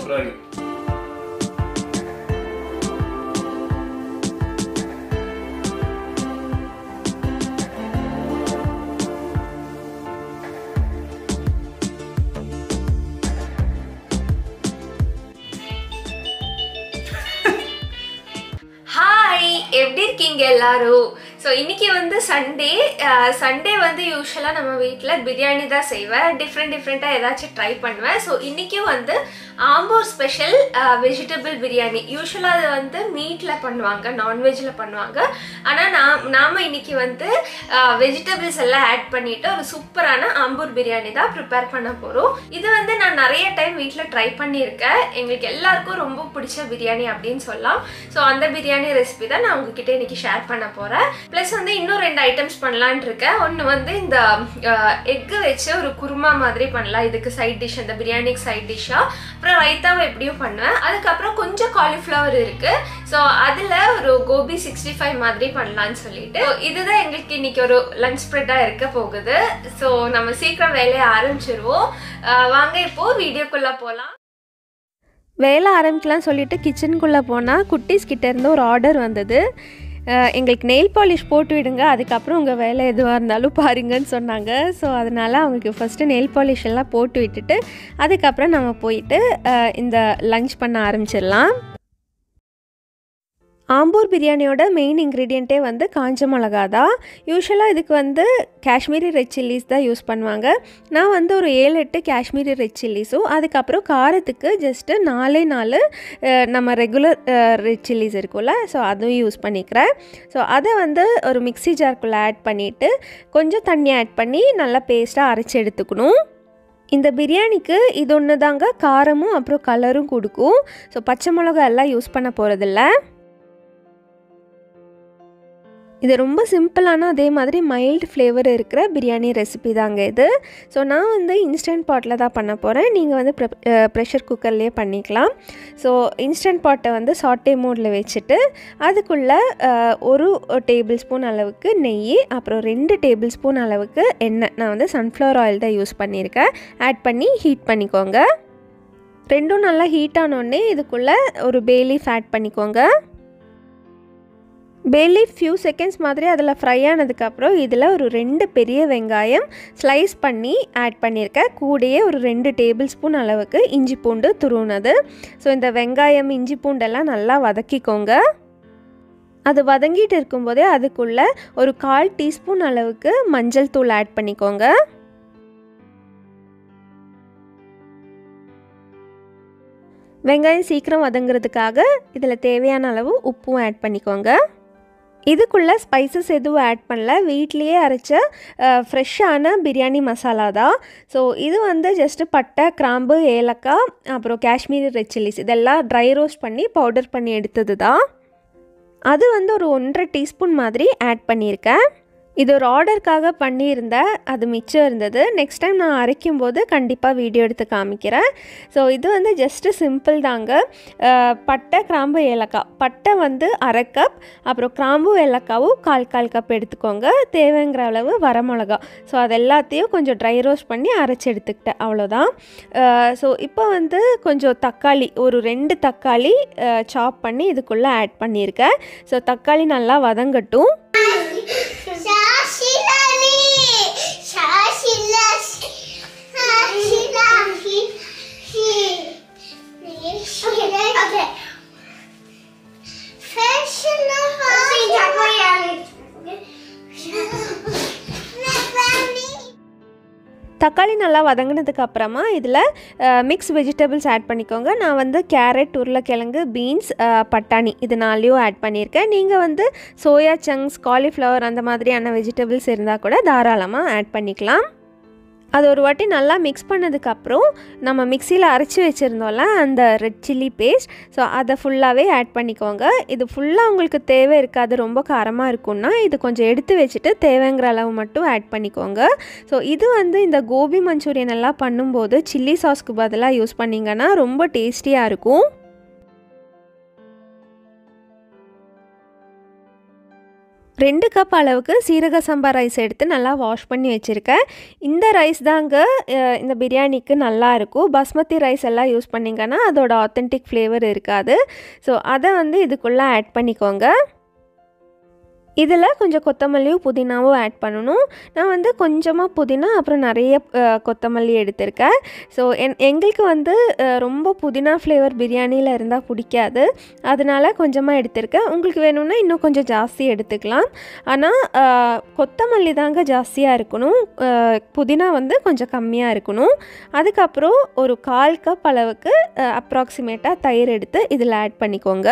சூப்பரா இருக்கு. எப்படி இருக்கீங்க எல்லாரும்? ஸோ இன்னைக்கு வந்து சண்டே வந்து யூஸ்வலாக நம்ம வீட்டில் பிரியாணி தான் செய்வேன். டிஃப்ரெண்ட்டாக ஏதாச்சும் ட்ரை பண்ணுவேன். ஸோ இன்றைக்கும் வந்து ஆம்பூர் ஸ்பெஷல் வெஜிடபிள் பிரியாணி. யூஸ்வலாக அது வந்து மீட்டில் பண்ணுவாங்க, நான்வெஜ்ஜில் பண்ணுவாங்க. ஆனால் நாம் இன்னைக்கு வந்து வெஜிடபிள்ஸ் எல்லாம் ஆட் பண்ணிவிட்டு ஒரு சூப்பரான ஆம்பூர் பிரியாணி தான் ப்ரிப்பேர் பண்ண போகிறோம். இது வந்து நான் நிறைய டைம் வீட்டில் ட்ரை பண்ணியிருக்கேன். எங்களுக்கு எல்லாருக்கும் ரொம்ப பிடிச்ச பிரியாணி அப்படின்னு சொல்லலாம். ஸோ அந்த பிரியாணி ரெசிபி தான் நான் உங்ககிட்ட இன்னைக்கு ஷேர் பண்ண போகிறேன். ப்ளஸ் வந்து இன்னும் 2 ஐட்டம்ஸ் பண்ணலான்னு இருக்கேன். ஒன்று வந்து இந்த எக்கு வச்சு ஒரு குருமா மாதிரி பண்ணலாம். இதுக்கு சைட் டிஷ், அந்த பிரியாணிக்கு சைட் டிஷ்ஷாக. அப்புறம் ரைத்தாவை எப்படியும் பண்ணுவேன். அதுக்கப்புறம் கொஞ்சம் காலிஃப்ளவர் இருக்குது. ஸோ அதில் ஒரு கோபி 65 மாதிரி பண்ணலான்னு சொல்லிட்டு இதுதான் எங்களுக்கு இன்னைக்கு ஒரு லஞ்ச் ஸ்ப்ரெட்டாக இருக்க போகுது. ஸோ நம்ம சீக்கிரம் வேலையை ஆரம்பிச்சிருவோம். வாங்க இப்போது வீடியோக்குள்ளே போகலாம். வேலை ஆரம்பிக்கலாம் சொல்லிட்டு கிச்சனுக்குள்ளே போனால் குட்டீஸ் கிட்டேருந்து ஒரு ஆர்டர் வந்தது. எங்களுக்கு நெயில் பாலிஷ் போட்டு விடுங்க, அதுக்கப்புறம் உங்கள் வேலை எதுவாக இருந்தாலும் பாருங்கன்னு சொன்னாங்க. ஸோ அதனால் அவங்களுக்கு ஃபஸ்ட்டு நெயில் பாலிஷ் எல்லாம் போட்டு விட்டுட்டு அதுக்கப்புறம் நம்ம போயிட்டு இந்த லஞ்ச் பண்ண ஆரம்பிச்சிடலாம். ஆம்பூர் பிரியாணியோட மெயின் இன்க்ரீடியண்ட்டே வந்து காஞ்ச மிளகா தான். யூஸ்வலாக இதுக்கு வந்து காஷ்மீரி ரெட் சில்லிஸ் தான் யூஸ் பண்ணுவாங்க. நான் வந்து ஒரு 7-8 காஷ்மீரி ரெட் சில்லிஸும், அதுக்கப்புறம் காரத்துக்கு ஜஸ்ட்டு 4 நம்ம ரெகுலர் ரெட் சில்லிஸ் இருக்கும்ல, ஸோ அதுவும் யூஸ் பண்ணிக்கிறேன். ஸோ அதை வந்து ஒரு மிக்ஸி ஜார்க்குள்ளே ஆட் பண்ணிவிட்டு கொஞ்சம் தண்ணி ஆட் பண்ணி நல்லா பேஸ்ட்டாக அரைச்சி எடுத்துக்கணும். இந்த பிரியாணிக்கு இது ஒன்று தாங்க காரமும் அப்புறம் கலரும் கொடுக்கும். ஸோ பச்சை மிளகா எல்லாம் யூஸ் பண்ண போகிறதில்ல. இது ரொம்ப சிம்பிளான அதே மாதிரி மைல்டு ஃப்ளேவர் இருக்கிற பிரியாணி ரெசிபி தாங்க இது. ஸோ நான் வந்து இன்ஸ்டன்ட் பாட்டில் தான் பண்ண போகிறேன். நீங்கள் வந்து ப்ரெஷர் குக்கர்லேயே பண்ணிக்கலாம். ஸோ இன்ஸ்டன்ட் பாட்டை வந்து சாட்டே மோடில் வச்சுட்டு அதுக்குள்ளே 1 டேபிள் ஸ்பூன் அளவுக்கு நெய், அப்புறம் 2 டேபிள் ஸ்பூன் அளவுக்கு எண்ணெய், நான் வந்து சன்ஃப்ளவர் ஆயில் தான் யூஸ் பண்ணியிருக்கேன், ஆட் பண்ணி ஹீட் பண்ணிக்கோங்க. ரெண்டும் நல்லா ஹீட் ஆனோடனே இதுக்குள்ளே ஒரு பே லீஃப் ஆட் பண்ணிக்கோங்க. பே லீஃப் ஃபியூ செகண்ட்ஸ் மாதிரி அதில் ஃப்ரை ஆனதுக்கப்புறம் இதில் ஒரு 2 பெரிய வெங்காயம் ஸ்லைஸ் பண்ணி ஆட் பண்ணியிருக்கேன். கூடயே ஒரு 2 டேபிள் ஸ்பூன் அளவுக்கு இஞ்சி பூண்டு துருவுனது. ஸோ இந்த வெங்காயம் இஞ்சி பூண்டெல்லாம் நல்லா வதக்கிக்கோங்க. அது வதங்கிட்டு இருக்கும்போதே அதுக்குள்ளே ஒரு 1/4 டீஸ்பூன் அளவுக்கு மஞ்சள் தூள் ஆட் பண்ணிக்கோங்க. வெங்காயம் சீக்கிரம் வதங்கிறதுக்காக இதில் தேவையான அளவு உப்பும் ஆட் பண்ணிக்கோங்க. இதுக்குள்ளே ஸ்பைசஸ் எதுவும் ஆட் பண்ணல, வீட்லேயே அரைச்ச ஃப்ரெஷ்ஷான பிரியாணி மசாலா தான். ஸோ இது வந்து ஜஸ்ட்டு பட்டை, கிராம்பு, ஏலக்காய், அப்புறம் காஷ்மீரி ரெட் சில்லிஸ் இதெல்லாம் ட்ரை ரோஸ்ட் பண்ணி பவுடர் பண்ணி எடுத்தது தான். அது வந்து ஒரு 1.5 டீஸ்பூன் மாதிரி ஆட் பண்ணியிருக்கேன். இது ஒரு ஆர்டருக்காக பண்ணியிருந்தேன், அது மிச்சம் இருந்தது. நெக்ஸ்ட் டைம் நான் அரைக்கும்போது கண்டிப்பாக வீடியோ எடுத்து காமிக்கிறேன். ஸோ இது வந்து ஜஸ்ட்டு சிம்பிள் தாங்க. பட்டை, கிராம்பு, ஏலக்காய். பட்டை வந்து 1/2 கப், அப்புறம் கிராம்பு ஏலக்காவும் 1/4 கப் எடுத்துக்கோங்க. தேவைங்கிற அளவு வரமிளகா. ஸோ அது எல்லாத்தையும் கொஞ்சம் ட்ரை ரோஸ்ட் பண்ணி அரைச்சி எடுத்துக்கிட்டேன், அவ்வளோதான். ஸோ இப்போ வந்து கொஞ்சம் தக்காளி, ஒரு 2 தக்காளி சாப் பண்ணி இதுக்குள்ளே ஆட் பண்ணியிருக்கேன். ஸோ தக்காளி நல்லா வதங்கட்டும். தக்காளி நல்லா வதங்கினதுக்கு அப்புறமா இதில் மிக்ஸ் வெஜிடபிள்ஸ் ஆட் பண்ணிக்கோங்க. நான் வந்து கேரட், உருளைக்கிழங்கு, பீன்ஸ், பட்டாணி இது 4யும் ஆட் பண்ணியிருக்கேன். நீங்கள் வந்து சோயா சங்க்ஸ், காலிஃப்ளவர் அந்த மாதிரியான வெஜிடபிள்ஸ் இருந்தால் கூட தாராளமாக ஆட் பண்ணிக்கலாம். அது ஒரு வாட்டி நல்லா மிக்ஸ் பண்ணதுக்கப்புறம் நம்ம மிக்சியில் அரைச்சி வச்சுருந்தோம்ல அந்த ரெட் சில்லி பேஸ்ட், ஸோ அதை ஃபுல்லாகவே ஆட் பண்ணிக்கோங்க. இது ஃபுல்லாக உங்களுக்கு தேவை இருக்காது, ரொம்ப காரமாக இருக்குன்னா இது கொஞ்சம் எடுத்து வச்சுட்டு தேவைங்கிற அளவு மட்டும் ஆட் பண்ணிக்கோங்க. ஸோ இது வந்து இந்த கோபி மஞ்சூரியன் எல்லாம் பண்ணும்போது சில்லி சாஸ்க்கு பதிலாக யூஸ் பண்ணிங்கன்னா ரொம்ப டேஸ்டியாக இருக்கும். 2 கப் அளவுக்கு சீரக சம்பா ரைஸ் எடுத்து நல்லா வாஷ் பண்ணி வச்சுருக்கேன். இந்த ரைஸ் தாங்க இந்த பிரியாணிக்கு நல்லாயிருக்கும். பாஸ்மதி ரைஸ் எல்லாம் யூஸ் பண்ணிங்கன்னா அதோட ஆத்தென்டிக் ஃப்ளேவர் இருக்காது. ஸோ அதை வந்து இதுக்குள்ளே ஆட் பண்ணிக்கோங்க. இதில் கொஞ்சம் கொத்தமல்லியும் புதினாவும் ஆட் பண்ணணும். நான் வந்து கொஞ்சமாக புதினா அப்புறம் நிறைய கொத்தமல்லி எடுத்திருக்கேன். ஸோ எங்களுக்கு வந்து ரொம்ப புதினா ஃப்ளேவர் பிரியாணியில் இருந்தால் பிடிக்காது. அதனால் கொஞ்சமாக எடுத்திருக்கேன். உங்களுக்கு வேணும்னா இன்னும் கொஞ்சம் ஜாஸ்தி எடுத்துக்கலாம். ஆனால் கொத்தமல்லி தாங்க ஜாஸ்தியாக இருக்கணும். புதினா வந்து கொஞ்சம் கம்மியாக இருக்கணும். அதுக்கப்புறம் ஒரு 1/4 கப் அளவுக்கு அப்ராக்சிமேட்டாக தயிர் எடுத்து இதில் ஆட் பண்ணிக்கோங்க.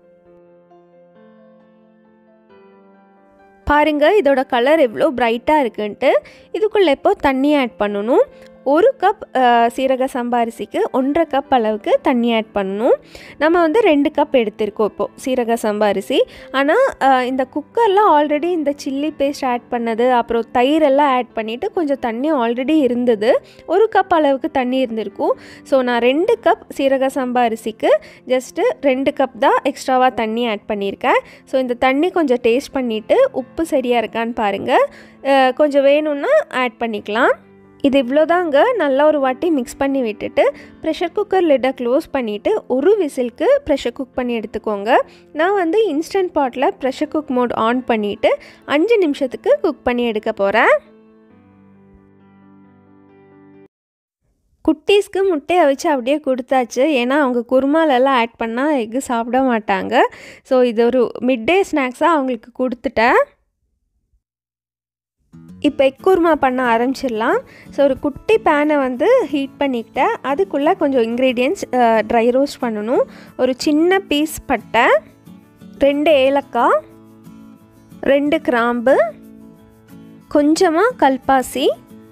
பாருங்கள் இதோட கலர் எவ்வளோ பிரைட்டாக இருக்குன்ட்டு. இதுக்குள்ளே இப்போ தண்ணி ஆட் பண்ணணும். 1 கப் சீரக சம்பா அரிசிக்கு 1.5 கப் அளவுக்கு தண்ணி ஆட் பண்ணணும். நம்ம வந்து 2 கப் எடுத்திருக்கோம் இப்போது சீரக சம்பா அரிசி. ஆனால் இந்த குக்கரில் ஆல்ரெடி இந்த சில்லி பேஸ்ட் ஆட் பண்ணது அப்புறம் தயிரெல்லாம் ஆட் பண்ணிவிட்டு கொஞ்சம் தண்ணி ஆல்ரெடி இருந்தது. 1 கப் அளவுக்கு தண்ணி இருந்திருக்கும். ஸோ நான் 2 கப் சீரக சம்பா அரிசிக்கு ஜஸ்ட்டு 2 கப் தான் எக்ஸ்ட்ராவாக தண்ணி ஆட் பண்ணியிருக்கேன். ஸோ இந்த தண்ணி கொஞ்சம் டேஸ்ட் பண்ணிவிட்டு உப்பு சரியாக இருக்கான்னு பாருங்கள். கொஞ்சம் வேணும்னா ஆட் பண்ணிக்கலாம். இது இவ்வளோதாங்க. நல்லா ஒரு வாட்டி மிக்ஸ் பண்ணி விட்டுட்டு ப்ரெஷர் குக்கர் லிட்டை க்ளோஸ் பண்ணிவிட்டு ஒரு விசிலுக்கு ப்ரெஷர் குக் பண்ணி எடுத்துக்கோங்க. நான் வந்து இன்ஸ்டன்ட் பாட்டில் ப்ரெஷர் குக் மோட் ஆன் பண்ணிவிட்டு 5 நிமிஷத்துக்கு குக் பண்ணி எடுக்க போகிறேன். குட்டீஸ்க்கு முட்டையை வச்சு அப்படியே கொடுத்தாச்சு. ஏன்னா அவங்க குருமாலெல்லாம் ஆட் பண்ணால் எக்கு சாப்பிட மாட்டாங்க. ஸோ இது ஒரு மிட் டே ஸ்நாக்ஸாக அவங்களுக்கு கொடுத்துட்டேன். இப்போ எக் குருமா பண்ண ஆரம்பிச்சிடலாம். ஸோ ஒரு குட்டி பேனை வந்து ஹீட் பண்ணிக்கிட்டேன். அதுக்குள்ளே கொஞ்சம் இன்க்ரீடியன்ட்ஸ் ட்ரை ரோஸ்ட் பண்ணணும். ஒரு சின்ன பீஸ் பட்டை, 2 ஏலக்காய், 2 கிராம்பு, கொஞ்சமாக கல்பாசி,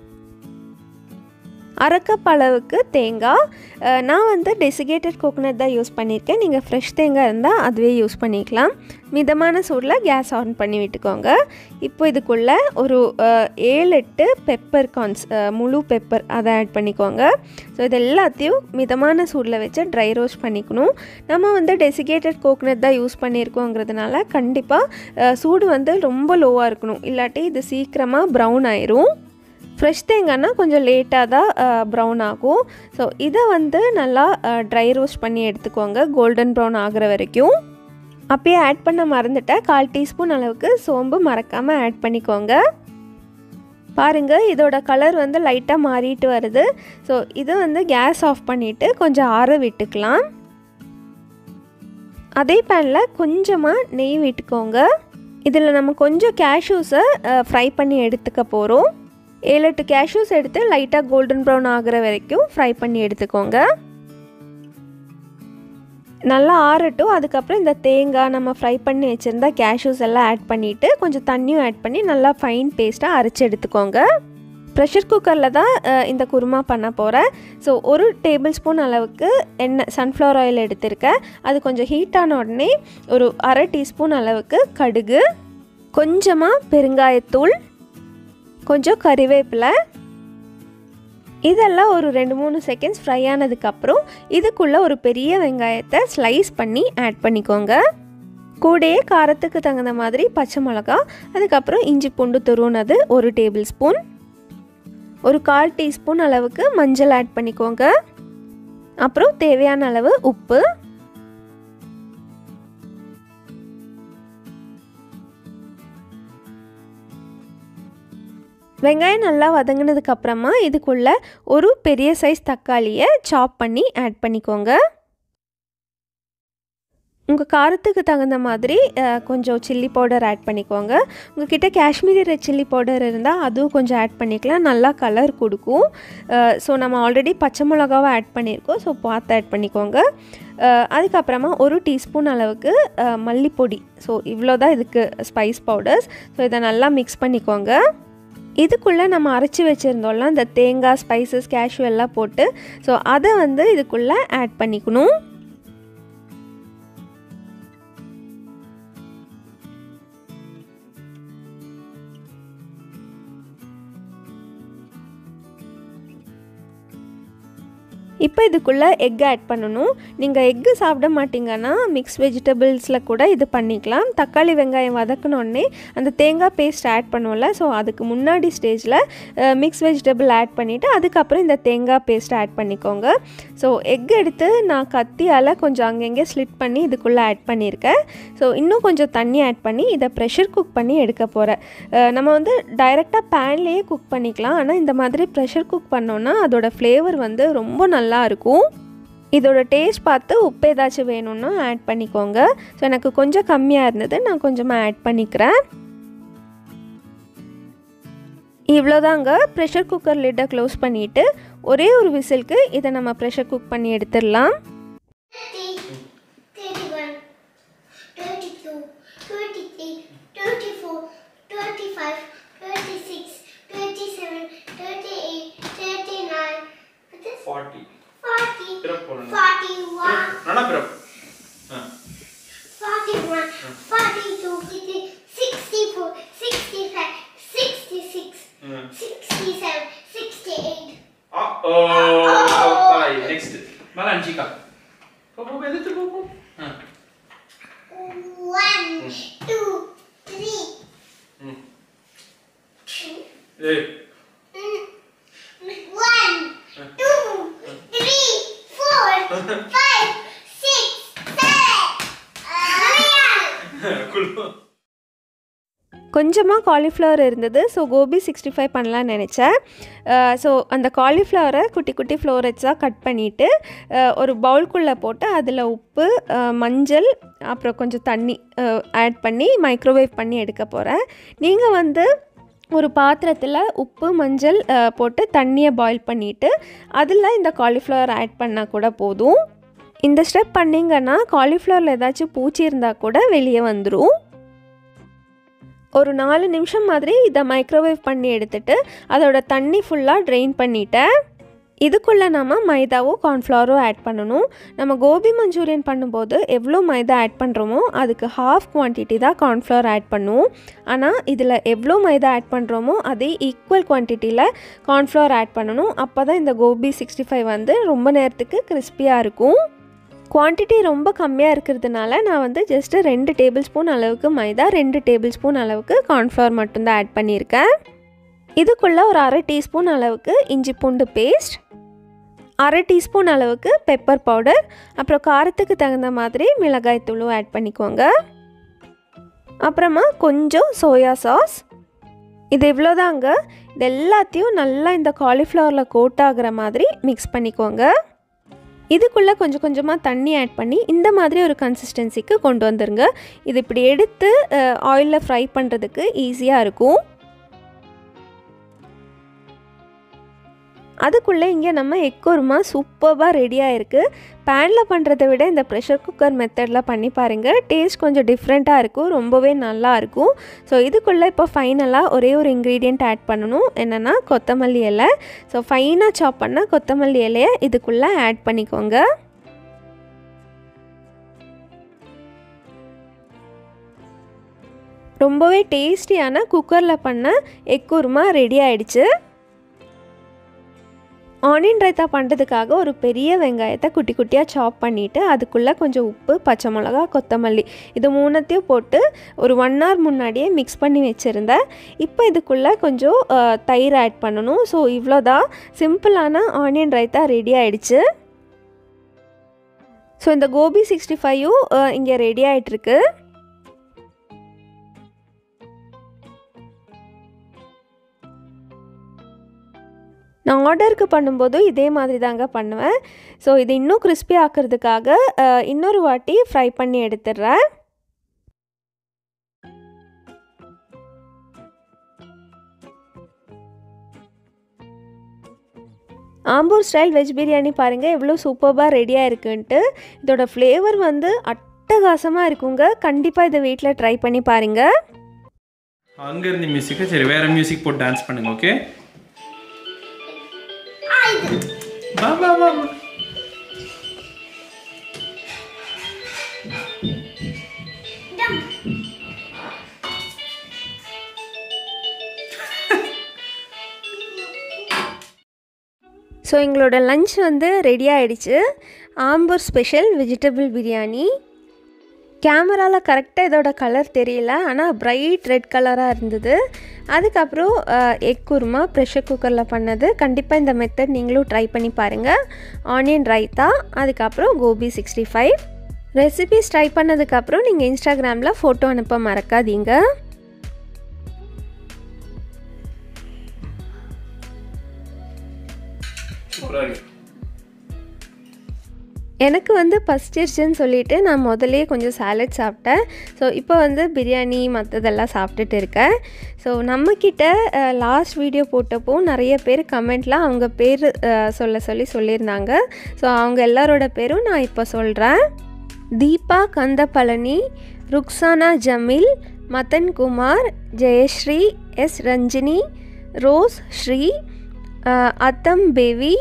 1/2 கப் அளவுக்கு தேங்காய். நான் வந்து டெசிகேட்டட் கோகோனட் தான் யூஸ் பண்ணியிருக்கேன். நீங்கள் ஃப்ரெஷ் தேங்காய் இருந்தால் அதுவே யூஸ் பண்ணிக்கலாம். மிதமான சூடில் கேஸ் ஆன் பண்ணி விட்டுக்கோங்க. இப்போ இதுக்குள்ளே ஒரு 7-8 பெப்பர் கார்ன்ஸ், முழு பெப்பர் அதை ஆட் பண்ணிக்கோங்க. ஸோ இது எல்லாத்தையும் மிதமான சூடில் வச்சு ட்ரை ரோஸ்ட் பண்ணிக்கணும். நம்ம வந்து டெசிகேட்டட் கோகோனட் தான் யூஸ் பண்ணியிருக்கோங்கிறதுனால கண்டிப்பாக சூடு வந்து ரொம்ப லோவாக இருக்கணும். இல்லாட்டி இது சீக்கிரமாக ப்ரௌன் ஆயிரும். ஃப்ரெஷ் தேங்காய்னா கொஞ்சம் லேட்டாக தான் ப்ரௌன் ஆகும். ஸோ இதை வந்து நல்லா ட்ரை ரோஸ்ட் பண்ணி எடுத்துக்கோங்க கோல்டன் ப்ரௌன் ஆகிற வரைக்கும். அப்பயே ஆட் பண்ண மறந்துட்டேன். 1/4 டீஸ்பூன் அளவுக்கு சோம்பு மறக்காமல் ஆட் பண்ணிக்கோங்க. பாருங்கள் இதோட கலர் வந்து லைட்டாக மாறிட்டு வருது. ஸோ இது வந்து கேஸ் ஆஃப் பண்ணிவிட்டு கொஞ்சம் ஆற விட்டுக்கலாம். அதே பேனில் கொஞ்சமாக நெய் விட்டுக்கோங்க. இதில் நம்ம கொஞ்சம் கேஷ்யூஸை ஃப்ரை பண்ணி எடுத்துக்க போகிறோம். 7-8 கேஷ்யூஸ் எடுத்து லைட்டாக கோல்டன் ப்ரௌன் ஆகிற வரைக்கும் ஃப்ரை பண்ணி எடுத்துக்கோங்க. நல்லா ஆறட்டும். அதுக்கப்புறம் இந்த தேங்காய் நம்ம ஃப்ரை பண்ணி வச்சுருந்தா கேஷ்யூஸ் எல்லாம் ஆட் பண்ணிவிட்டு கொஞ்சம் தண்ணியும் ஆட் பண்ணி நல்லா ஃபைன் பேஸ்ட்டாக அரைச்சி எடுத்துக்கோங்க. ப்ரெஷர் குக்கரில் தான் இந்த குருமா பண்ண போகிறேன். ஸோ 1 டேபிள் ஸ்பூன் அளவுக்கு எண்ணெய் சன்ஃப்ளவர் ஆயில் எடுத்திருக்கேன். அது கொஞ்சம் ஹீட்டான உடனே ஒரு 1/2 டீஸ்பூன் அளவுக்கு கடுகு, கொஞ்சமாக பெருங்காயத்தூள், கொஞ்சம் கறிவேப்பிலை, இதெல்லாம் ஒரு 2-3 செகண்ட்ஸ் ஃப்ரை ஆனதுக்கப்புறம் இதுக்குள்ளே ஒரு பெரிய வெங்காயத்தை ஸ்லைஸ் பண்ணி ஆட் பண்ணிக்கோங்க. கூடயே காரத்துக்கு தகுந்த மாதிரி பச்சை மிளகா, அதுக்கப்புறம் இஞ்சி பூண்டு துருவுனது 1 டேபிள் ஸ்பூன், ஒரு 1/4 டீஸ்பூன் அளவுக்கு மஞ்சள் ஆட் பண்ணிக்கோங்க. அப்புறம் தேவையான அளவு உப்பு. வெங்காயம் நல்லா வதங்கினதுக்கு அப்புறமா இதுக்குள்ளே ஒரு பெரிய சைஸ் தக்காளியை சாப் பண்ணி ஆட் பண்ணிக்கோங்க. உங்கள் காரத்துக்கு தகுந்த மாதிரி கொஞ்சம் சில்லி பவுடர் ஆட் பண்ணிக்கோங்க. உங்கள்கிட்ட காஷ்மீரி ரெட் சில்லி பவுடர் இருந்தால் அதுவும் கொஞ்சம் ஆட் பண்ணிக்கலாம். நல்லா கலர் கொடுக்கும். ஸோ நம்ம ஆல்ரெடி பச்சை மிளகாவை ஆட் பண்ணியிருக்கோம். ஸோ பார்த்து ஆட் பண்ணிக்கோங்க. அதுக்கப்புறமா 1 டீஸ்பூன் அளவுக்கு மல்லிப்பொடி. ஸோ இவ்வளோ தான் இதுக்கு ஸ்பைஸ் பவுடர்ஸ். ஸோ இதை நல்லா மிக்ஸ் பண்ணிக்கோங்க. இதுக்குள்ளே நம்ம அரைச்சி வச்சுருந்தோம்ல இந்த தேங்காய், ஸ்பைசஸ், கேஷ்யூ எல்லாம் போட்டு ஸோ அதை வந்து இதுக்குள்ளே ஆட் பண்ணிக்கணும். இப்போ இதுக்குள்ளே எக் ஆட் பண்ணணும். நீங்கள் எக்கு சாப்பிட மாட்டிங்கன்னா மிக்ஸ் வெஜிடபிள்ஸில் கூட இது பண்ணிக்கலாம். தக்காளி வெங்காயம் வதக்கினோடனே அந்த தேங்காய் பேஸ்ட் ஆட் பண்ணுவோம்ல, ஸோ அதுக்கு முன்னாடி ஸ்டேஜில் மிக்ஸ் வெஜிடபிள் ஆட் பண்ணிவிட்டு அதுக்கப்புறம் இந்த தேங்காய் பேஸ்ட் ஆட் பண்ணிக்கோங்க. ஸோ எக் எடுத்து நான் கத்தியால் கொஞ்சம் அங்கங்கே ஸ்லிட் பண்ணி இதுக்குள்ளே ஆட் பண்ணியிருக்கேன். ஸோ இன்னும் கொஞ்சம் தண்ணி ஆட் பண்ணி இதை ப்ரெஷர் குக் பண்ணி எடுக்க போகிறேன். நம்ம வந்து டைரெக்டாக பேன்லேயே குக் பண்ணிக்கலாம். ஆனால் இந்த மாதிரி ப்ரெஷர் குக் பண்ணோன்னா அதோட ஃப்ளேவர் வந்து ரொம்ப நல்லா இருக்கும். இதோட டேஸ்ட் பார்த்து உப்பு ஏதாச்சும் வேணும்னா ஆட் பண்ணிக்கோங்க. ஸோ எனக்கு கொஞ்சம் கம்மியாக இருந்தது, நான் கொஞ்சமாக ஆட் பண்ணிக்கிறேன். இவ்வளோதாங்க. ப்ரெஷர் குக்கர் லிட்டை க்ளோஸ் பண்ணிவிட்டு ஒரே ஒரு விசிலுக்கு இதை நம்ம ப்ரெஷர் குக் பண்ணி எடுத்துடலாம். 31, 32, 33, 34, 35, 36, 37, 38, 39, 40. 40, Prep பண்ணணும். 41, நல்லா prep. 41, 42, 43, 64, 65, 66, 67, 68. Bye. Next. Mala Anjika. Go, edithu go. 1, 2, 3. Hey. 1, 2, 3, 4, 5, 6, 7. Cool. கொஞ்சமாக காலிஃப்ளவர் இருந்தது. ஸோ கோபி 65 பண்ணலான்னு நினச்சேன். ஸோ அந்த காலிஃப்ளவரை குட்டி குட்டி ஃப்ளோரெட்ஸாக கட் பண்ணிவிட்டு ஒரு பவுல்குள்ளே போட்டு அதில் உப்பு, மஞ்சள், அப்புறம் கொஞ்சம் தண்ணி ஆட் பண்ணி மைக்ரோவேவ் பண்ணி எடுக்க போகிறேன். நீங்கள் வந்து ஒரு பாத்திரத்தில் உப்பு, மஞ்சள் போட்டு தண்ணியை பாயில் பண்ணிவிட்டு அதில் இந்த காலிஃப்ளவர் ஆட் பண்ணால் கூட போதும். இந்த ஸ்டெப் பண்ணிங்கன்னா காலிஃப்ளவரில் ஏதாச்சும் பூச்சி இருந்தால் கூட வெளியே வந்துடும். ஒரு 4 நிமிஷம் மாதிரி இதை மைக்ரோவேவ் பண்ணி எடுத்துகிட்டு அதோட தண்ணி ஃபுல்லாக ட்ரெயின் பண்ணிவிட்டேன். இதுக்குள்ளே நம்ம மைதாவோ கார்ன்ஃப்ளவரோ ஆட் பண்ணணும். நம்ம கோபி மஞ்சூரியன் பண்ணும்போது எவ்வளோ மைதா ஆட் பண்ணுறோமோ அதுக்கு ஹாஃப் குவான்டிட்டி தான் கார்ன்ஃப்ளவர் ஆட் பண்ணுவோம். ஆனால் இதில் எவ்வளோ மைதா ஆட் பண்ணுறோமோ அதே ஈக்குவல் குவான்டிட்டியில் கார்ன்ஃப்ளவர் ஆட் பண்ணணும். அப்போ தான் இந்த கோபி 65 வந்து ரொம்ப நேரத்துக்கு கிறிஸ்பியாக இருக்கும். குவான்டிட்டி ரொம்ப கம்மியாக இருக்கிறதுனால நான் வந்து ஜஸ்ட்டு 2 டேபிள் ஸ்பூன் அளவுக்கு மைதா, 2 டேபிள் ஸ்பூன் அளவுக்கு கார்ன்ஃப்ளவர் மட்டும்தான் ஆட் பண்ணியிருக்கேன். இதுக்குள்ளே ஒரு 1/2 டீஸ்பூன் அளவுக்கு இஞ்சி பூண்டு பேஸ்ட், 1/2 டீஸ்பூன் அளவுக்கு பெப்பர் பவுடர், அப்புறம் காரத்துக்கு தகுந்த மாதிரி மிளகாய் தூளும் ஆட் பண்ணிக்கோங்க. அப்புறமா கொஞ்சம் சோயா சாஸ். இது இவ்வளோதாங்க. இது எல்லாத்தையும் நல்லா இந்த காலிஃப்ளவரில் கோட் ஆகிற மாதிரி மிக்ஸ் பண்ணிக்கோங்க. இதுக்குள்ளே கொஞ்சம் கொஞ்சமாக தண்ணி ஆட் பண்ணி இந்த மாதிரி ஒரு கன்சிஸ்டன்சிக்கு கொண்டு வந்துருங்க. இது இப்படி எடுத்து ஆயிலில் ஃப்ரை பண்ணுறதுக்கு ஈஸியாக இருக்கும். அதுக்குள்ளே இங்கே நம்ம எக் குருமா சூப்பராக ரெடியாக இருக்குது. பேனில் பண்ணுறதை விட இந்த ப்ரெஷர் குக்கர் மெத்தடில் பண்ணி பாருங்கள். டேஸ்ட் கொஞ்சம் டிஃப்ரெண்ட்டாக இருக்கும், ரொம்பவே நல்லா இருக்கும். ஸோ இதுக்குள்ளே இப்போ ஃபைனலாக ஒரே ஒரு இன்க்ரீடியண்ட் ஆட் பண்ணணும். என்னென்னா கொத்தமல்லி இலை. ஸோ ஃபைனாக சாப் பண்ண கொத்தமல்லி இலையை இதுக்குள்ளே ஆட் பண்ணிக்கோங்க. ரொம்பவே டேஸ்டியான குக்கரில் பண்ண எக் குருமா ரெடி ஆயிடுச்சு. ஆனியன் ரைத்தா பண்ணுறதுக்காக ஒரு பெரிய வெங்காயத்தை குட்டி குட்டியாக சாப் பண்ணிவிட்டு அதுக்குள்ளே கொஞ்சம் உப்பு, பச்சை மிளகா, கொத்தமல்லி இது 3த்தையும் போட்டு ஒரு 1 hour முன்னாடியே மிக்ஸ் பண்ணி வச்சுருந்தேன். இப்போ இதுக்குள்ளே கொஞ்சம் தயிர் ஆட் பண்ணணும். ஸோ இவ்வளோதான், சிம்பிளான ஆனியன் ரைத்தா ரெடி ஆகிடுச்சு. ஸோ இந்த கோபி 65யும் இங்கே ரெடி ஆகிட்டுருக்கு. நான் ஆர்டருக்கு பண்ணும்போது இதே மாதிரி தாங்க பண்ணுவேன். ஸோ இது இன்னும் கிறிஸ்பி ஆக்கிறதுக்காக இன்னொரு வாட்டி ஃப்ரை பண்ணி எடுத்துடுறேன். ஆம்பூர் ஸ்டைல் வெஜ் பிரியாணி பாருங்கள் எவ்வளோ சூப்பராக ரெடியாக இருக்குன்ட்டு. இதோட ஃப்ளேவர் வந்து அட்டகாசமாக இருக்குங்க. கண்டிப்பாக இதை வீட்டில் ட்ரை பண்ணி பாருங்கள். அங்கேருந்து மியூசிக்கு சரி வேறு மியூசிக் போட்டு டான்ஸ் பண்ணுங்க. ஓகே, வா வா வா. ஸோ எங்களோட லஞ்ச் வந்து ரெடி ஆகிடுச்சு. Ambur special vegetable biryani. கேமராவில் கரெக்டாக இதோட கலர் தெரியல, ஆனால் பிரைட் ரெட் கலராக இருந்தது. அதுக்கப்புறம் எக் குருமா ப்ரெஷர் குக்கரில் பண்ணது. கண்டிப்பாக இந்த மெத்தட் நீங்களும் ட்ரை பண்ணி பாருங்கள். ஆனியன் ரைத்தா, அதுக்கப்புறம் கோபி 65. ரெசிபிஸ் ட்ரை பண்ணதுக்கப்புறம் நீங்கள் இன்ஸ்டாகிராமில் ஃபோட்டோ அனுப்ப மறக்காதீங்க. எனக்கு வந்து பசிச்சிருச்சுன்னு சொல்லிவிட்டு நான் முதலே கொஞ்சம் சாலட் சாப்பிட்டேன். ஸோ இப்போ வந்து பிரியாணி மற்றதெல்லாம் சாப்பிட்டுட்டு இருக்கேன். ஸோ நம்மக்கிட்ட லாஸ்ட் வீடியோ போட்டப்போ நிறைய பேர் கமெண்ட்டில் அவங்க பேர் சொல்லியிருந்தாங்க. ஸோ அவங்க எல்லாரோட பேரும் நான் இப்போ சொல்கிறேன். தீபா கந்தபழனி, ருக்ஸானா ஜமீல், மதன் குமார், ஜெயஸ்ரீ, எஸ் ரஞ்சினி, ரோஸ் ஸ்ரீ, அத்தம் பேவி,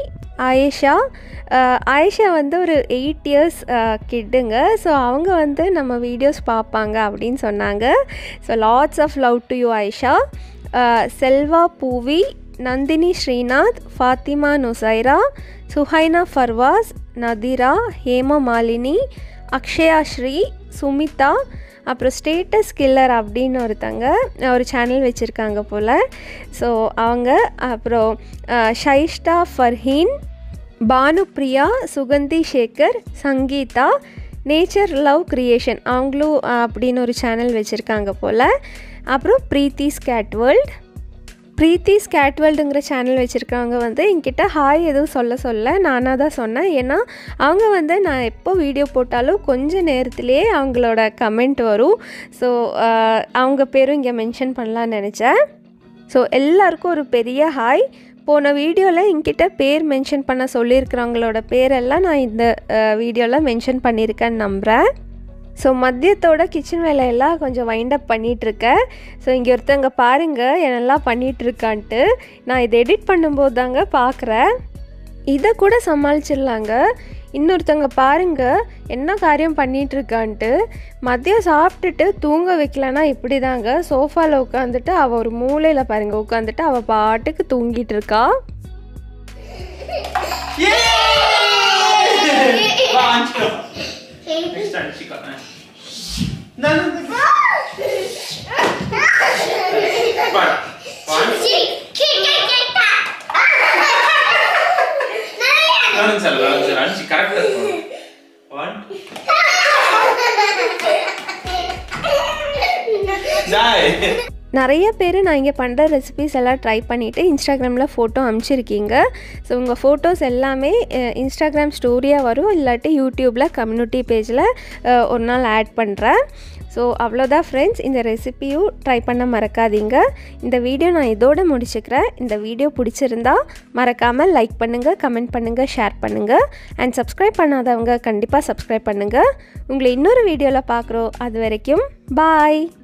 ஆயிஷா வந்து ஒரு 8 இயர்ஸ் கிட்டுங்க. ஸோ அவங்க வந்து நம்ம வீடியோஸ் பார்ப்பாங்க அப்படின்னு சொன்னாங்க. So lots of love to you Ayesha. Selva Poovi, Nandini Srinath, Fathima நுசைரா, Suhaina ஃபர்வாஸ், Nadira, Hema Malini, Akshaya Sri, Smitha, அப்புறம் ஸ்டேட்டஸ் கில்லர் அப்படின்னு ஒரு சேனல் வச்சுருக்காங்க போல். ஸோ அவங்க, அப்புறம் Shaista Farheen, Bhanupriya, Suganthi Sekar, Sangeetha, nature love creation அவங்களும் அப்படின்னு ஒரு சேனல் வச்சுருக்காங்க போல். அப்புறம் ப்ரீத்திஸ் கேட்வேர்ல்டுங்கிற சேனல் வச்சுருக்கவங்க வந்து என்கிட்ட ஹாய் எதுவும் சொல்ல நானாக தான் சொன்னேன். ஏன்னா அவங்க வந்து நான் எப்போ வீடியோ போட்டாலும் கொஞ்சம் நேரத்துலேயே அவங்களோட கமெண்ட் வரும். ஸோ அவங்க பேரும் இங்கே மென்ஷன் பண்ணலான்னு நினச்சேன். ஸோ எல்லாருக்கும் ஒரு பெரிய ஹாய். போன வீடியோவில் என்கிட்ட பேர் மென்ஷன் பண்ண சொல்லியிருக்கிறவங்களோட பேரெல்லாம் நான் இந்த வீடியோவில் மென்ஷன் பண்ணியிருக்கேன்னு நம்புகிறேன். ஸோ மதியத்தோட கிச்சன் வேலையெல்லாம் கொஞ்சம் வைண்ட் அப் பண்ணிகிட்ருக்கேன். ஸோ இங்கே ஒருத்தவங்க பாருங்கள் என்னெல்லாம் பண்ணிகிட்ருக்கான்ட்டு. நான் இதை எடிட் பண்ணும்போது தாங்க பார்க்குறேன். இதை கூட சமாளிச்சிடலாங்க. இன்னொருத்தவங்க பாருங்கள் என்ன காரியம் பண்ணிகிட்ருக்கான்ட்டு. மதியம் சாப்பிட்டுட்டு தூங்க வைக்கலன்னா இப்படி தாங்க சோஃபாவில் உட்காந்துட்டு அவள் ஒரு மூலையில் பாருங்கள் உட்காந்துட்டு அவள் பாட்டுக்கு தூங்கிட்டு இருக்கா. நிறைய பேர் நான் இங்கே பண்ணுற ரெசிபிஸ் எல்லாம் ட்ரை பண்ணிவிட்டு இன்ஸ்டாகிராமில் ஃபோட்டோ அனுப்பிச்சிருக்கீங்க. ஸோ உங்கள் ஃபோட்டோஸ் எல்லாமே இன்ஸ்டாகிராம் ஸ்டோரியாக வரும், இல்லாட்டி யூடியூப்பில் கம்யூனிட்டி பேஜில் ஒரு நாள் ஆட் பண்ணுறேன். ஸோ அவ்வளோதான் ஃப்ரெண்ட்ஸ், இந்த ரெசிபியும் ட்ரை பண்ண மறக்காதீங்க. இந்த வீடியோ நான் இதோடு முடிச்சுக்கிறேன். இந்த வீடியோ பிடிச்சிருந்தா மறக்காமல் லைக் பண்ணுங்கள், கமெண்ட் பண்ணுங்கள், ஷேர் பண்ணுங்கள். அண்ட் சப்ஸ்கிரைப் பண்ணாதவங்க கண்டிப்பாக சப்ஸ்கிரைப் பண்ணுங்கள். உங்களை இன்னொரு வீடியோவில் பார்க்குறோம். அது வரைக்கும் பாய்.